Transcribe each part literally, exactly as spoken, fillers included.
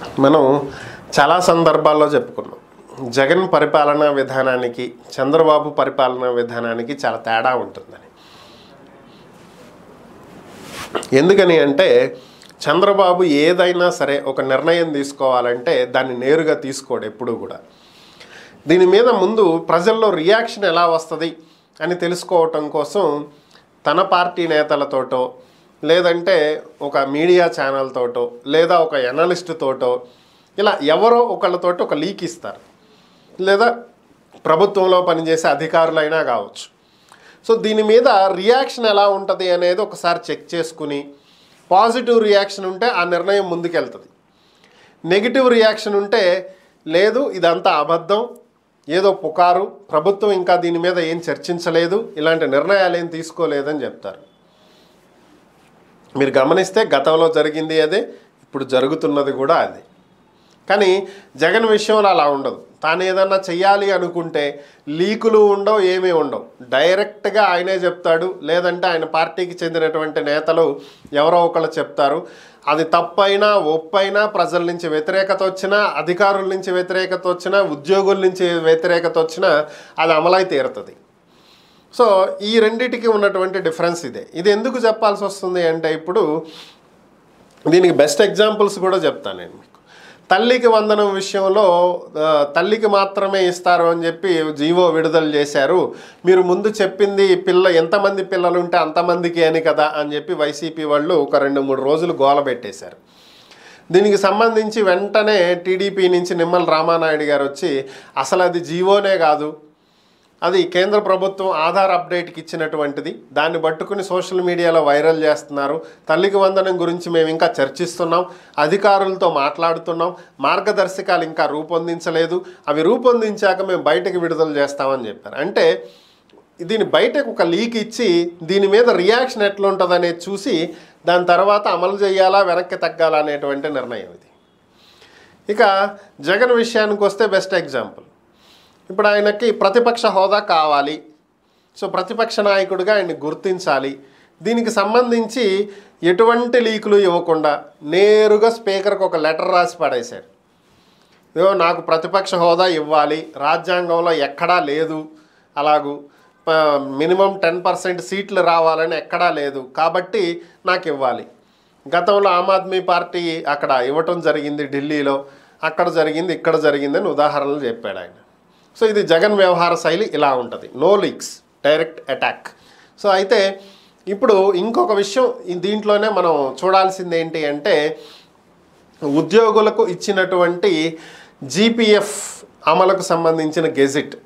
మనం చాలా సందర్భాల్లో చెప్పుకున్నాం, జగన్ పరిపాలనా విధానానికి చంద్రబాబు పరిపాలనా విధానానికి చాలా తేడా ఉంటుందని. ఎందుకని అంటే చంద్రబాబు ఏదైనా సరే ఒక నిర్ణయం తీసుకోవాలంటే దాన్ని నేరుగా తీసుకోడు ఎప్పుడూ కూడా. దీని మీద ముందు ప్రజల్లో రియాక్షన్ ఎలా వస్తుంది అని తెలుసుకోవటం కోసం తన పార్టీ నేతలతోటో లేదంటే ఒక మీడియా ఛానల్తోటో లేదా ఒక ఎనలిస్ట్తోటో ఇలా ఎవరో ఒకళ్ళతోటి ఒక లీక్ ఇస్తారు, లేదా ప్రభుత్వంలో పనిచేసే అధికారులైనా కావచ్చు. సో దీని మీద రియాక్షన్ ఎలా ఉంటుంది అనేది ఒకసారి చెక్ చేసుకుని పాజిటివ్ రియాక్షన్ ఉంటే ఆ నిర్ణయం ముందుకెళ్తుంది. నెగిటివ్ రియాక్షన్ ఉంటే లేదు ఇదంతా అబద్ధం, ఏదో పుకారు, ప్రభుత్వం ఇంకా దీని మీద ఏం చర్చించలేదు, ఇలాంటి నిర్ణయాలు ఏం తీసుకోలేదని చెప్తారు. మీరు గమనిస్తే గతంలో జరిగింది అదే, ఇప్పుడు జరుగుతున్నది కూడా అదే. కానీ జగన్ విషయంలో అలా ఉండదు. తాను ఏదన్నా చెయ్యాలి అనుకుంటే లీకులు ఉండవు, ఏమీ ఉండవు, డైరెక్ట్గా ఆయనే చెప్తాడు, లేదంటే ఆయన పార్టీకి చెందినటువంటి నేతలు ఎవరో ఒకళ్ళు చెప్తారు. అది తప్పైనా ఒప్పైనా, ప్రజల నుంచి వ్యతిరేకత వచ్చినా, అధికారుల నుంచి వ్యతిరేకత వచ్చినా, ఉద్యోగుల నుంచి వ్యతిరేకత వచ్చినా అది అమలై తీరుతుంది. సో ఈ రెండిటికి ఉన్నటువంటి డిఫరెన్స్ ఇదే. ఇది ఎందుకు చెప్పాల్సి వస్తుంది అంటే ఇప్పుడు దీనికి బెస్ట్ ఎగ్జాంపుల్స్ కూడా చెప్తాను నేను మీకు. తల్లికి వందనం విషయంలో తల్లికి మాత్రమే ఇస్తారు అని చెప్పి జీవో విడుదల చేశారు. మీరు ముందు చెప్పింది పిల్ల ఎంతమంది పిల్లలు ఉంటే అంతమందికి అని కదా అని చెప్పి వైసీపీ వాళ్ళు ఒక రెండు మూడు రోజులు గోల పెట్టేశారు. దీనికి సంబంధించి వెంటనే టీడీపీ నుంచి నిమ్మల రామానాయుడు గారు వచ్చి అసలు అది జీవోనే కాదు, అది కేంద్ర ప్రభుత్వం ఆధార్ అప్డేట్కి ఇచ్చినటువంటిది, దాన్ని పట్టుకుని సోషల్ మీడియాలో వైరల్ చేస్తున్నారు, తల్లికి వందనం గురించి మేము ఇంకా చర్చిస్తున్నాం, అధికారులతో మాట్లాడుతున్నాం, మార్గదర్శకాలు ఇంకా రూపొందించలేదు, అవి రూపొందించాక మేము బయటకు విడుదల చేస్తామని చెప్పారు. అంటే దీని బయటకు ఒక లీక్ ఇచ్చి దీని మీద రియాక్షన్ ఎట్లా ఉంటుంది అనేది చూసి దాని తర్వాత అమలు చేయాలా వెనక్కి తగ్గాలా అనేటువంటి నిర్ణయం ఇది. ఇక జగన్ విషయానికి వస్తే బెస్ట్ ఎగ్జాంపుల్, ఇప్పుడు ఆయనకి ప్రతిపక్ష హోదా కావాలి, సో ప్రతిపక్ష నాయకుడిగా ఆయన్ని గుర్తించాలి. దీనికి సంబంధించి ఎటువంటి లీకులు ఇవ్వకుండా నేరుగా స్పీకర్కి ఒక లెటర్ రాసి పడేశారు. ఇదో నాకు ప్రతిపక్ష హోదా ఇవ్వాలి, రాజ్యాంగంలో ఎక్కడా లేదు, అలాగూ మినిమం టెన్ పర్సెంట్ సీట్లు రావాలని ఎక్కడా లేదు, కాబట్టి నాకు ఇవ్వాలి. గతంలో ఆమ్ ఆద్మీ పార్టీ అక్కడ ఇవ్వటం జరిగింది, ఢిల్లీలో అక్కడ జరిగింది, ఇక్కడ జరిగిందని ఉదాహరణలు చెప్పాడు ఆయన. సో ఇది జగన్ వ్యవహార శైలి ఇలా ఉంటుంది, no leaks, direct attack. So అయితే ఇప్పుడు ఇంకొక విషయం దీంట్లోనే మనం చూడాల్సింది ఏంటి అంటే ఉద్యోగులకు ఇచ్చినటువంటి జీపీఎఫ్ అమలుకు సంబంధించిన గెజిట్.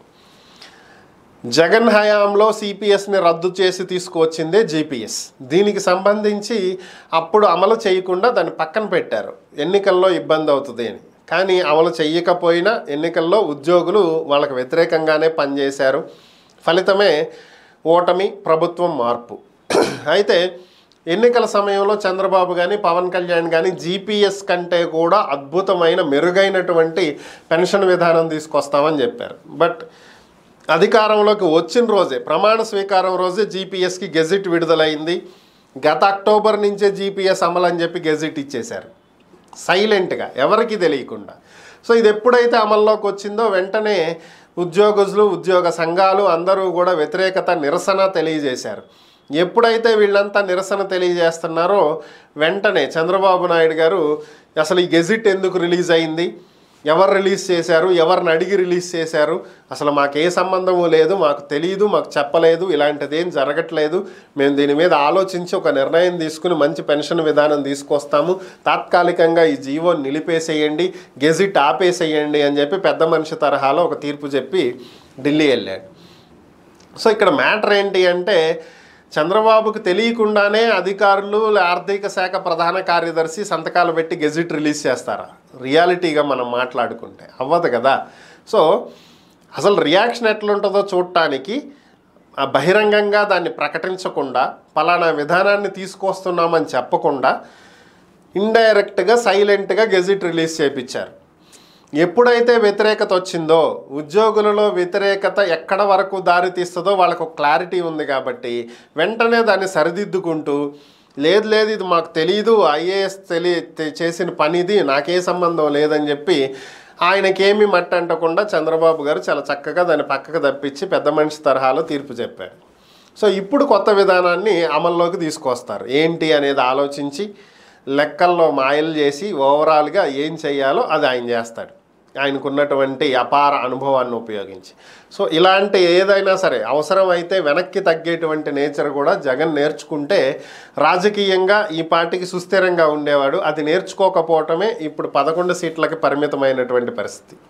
జగన్ హయాంలో సిపిఎస్ని రద్దు చేసి తీసుకువచ్చిందే జీపీఎస్. దీనికి సంబంధించి అప్పుడు అమలు చేయకుండా దాన్ని పక్కన పెట్టారు, ఎన్నికల్లో ఇబ్బంది అవుతుంది అని. కానీ అమలు చెయ్యకపోయినా ఎన్నికల్లో ఉద్యోగులు వాళ్ళకు వ్యతిరేకంగానే పనిచేశారు. ఫలితమే ఓటమి, ప్రభుత్వం మార్పు. అయితే ఎన్నికల సమయంలో చంద్రబాబు కానీ పవన్ కళ్యాణ్ కానీ జీపీఎస్ కంటే కూడా అద్భుతమైన మెరుగైనటువంటి పెన్షన్ విధానం తీసుకొస్తామని చెప్పారు. బట్ అధికారంలోకి వచ్చిన రోజే, ప్రమాణ స్వీకారం రోజే జీపీఎస్కి గెజిట్ విడుదలైంది. గత అక్టోబర్ నుంచే జీపీఎస్ అమలు అని చెప్పి గెజిట్ ఇచ్చేశారు సైలెంట్గా, ఎవరికి తెలియకుండా. సో ఇది ఎప్పుడైతే అమల్లోకి వచ్చిందో వెంటనే ఉద్యోగస్తులు, ఉద్యోగ సంఘాలు అందరూ కూడా వ్యతిరేకత, నిరసన తెలియజేశారు. ఎప్పుడైతే వీళ్ళంతా నిరసన తెలియజేస్తున్నారో వెంటనే చంద్రబాబు నాయుడు గారు అసలు ఈ గెజిట్ ఎందుకు రిలీజ్ అయింది, ఎవరు రిలీజ్ చేశారు, ఎవరిని అడిగి రిలీజ్ చేశారు, అసలు మాకు ఏ సంబంధము లేదు, మాకు తెలియదు, మాకు చెప్పలేదు, ఇలాంటిది ఏం జరగట్లేదు, మేము దీని మీద ఆలోచించి ఒక నిర్ణయం తీసుకుని మంచి పెన్షన్ విధానం తీసుకొస్తాము, తాత్కాలికంగా ఈ జీవో నిలిపేసేయండి, గెజిట్ ఆపేసేయండి అని చెప్పి పెద్ద మనిషి తరహాలో ఒక తీర్పు చెప్పి ఢిల్లీ వెళ్ళాడు. సో ఇక్కడ మ్యాటర్ ఏంటి అంటే చంద్రబాబుకు తెలియకుండానే అధికారులు, ఆర్థిక శాఖ ప్రధాన కార్యదర్శి సంతకాలు పెట్టి గెజిట్ రిలీజ్ చేస్తారా? రియాలిటీగా మనం మాట్లాడుకుంటే అవ్వదు కదా. సో అసలు రియాక్షన్ ఎట్లుంటుందో చూడటానికి బహిరంగంగా దాన్ని ప్రకటించకుండా, పలానా విధానాన్ని తీసుకొస్తున్నామని చెప్పకుండా ఇండైరెక్ట్గా సైలెంట్గా గెజిట్ రిలీజ్ చేయించారు. ఎప్పుడైతే వ్యతిరేకత వచ్చిందో, ఉద్యోగులలో వ్యతిరేకత ఎక్కడ వరకు దారి తీస్తుందో వాళ్ళకు క్లారిటీ ఉంది కాబట్టి వెంటనే దాన్ని సరిదిద్దుకుంటూ లేదు లేదు ఇది మాకు తెలీదు, ఐఏఎస్ తెలి చేసిన పని ఇది, నాకే సంబంధం లేదని చెప్పి ఆయనకేమీ మట్టి అంటకుండా చంద్రబాబు గారు చాలా చక్కగా దాన్ని పక్కకు తప్పించి పెద్ద మనిషి తరహాలో తీర్పు చెప్పారు. సో ఇప్పుడు కొత్త విధానాన్ని అమల్లోకి తీసుకొస్తారు. ఏంటి అనేది ఆలోచించి లెక్కల్లో మాయలు చేసి ఓవరాల్గా ఏం చేయాలో అది ఆయన చేస్తాడు, ఆయనకున్నటువంటి అపార అనుభవాన్ని ఉపయోగించి. సో ఇలాంటి ఏదైనా సరే అవసరం అయితే వెనక్కి తగ్గేటువంటి నేచర్ కూడా జగన్ నేర్చుకుంటే రాజకీయంగా ఈ పార్టీకి సుస్థిరంగా ఉండేవాడు. అది నేర్చుకోకపోవటమే ఇప్పుడు పదకొండు సీట్లకి పరిమితమైనటువంటి పరిస్థితి.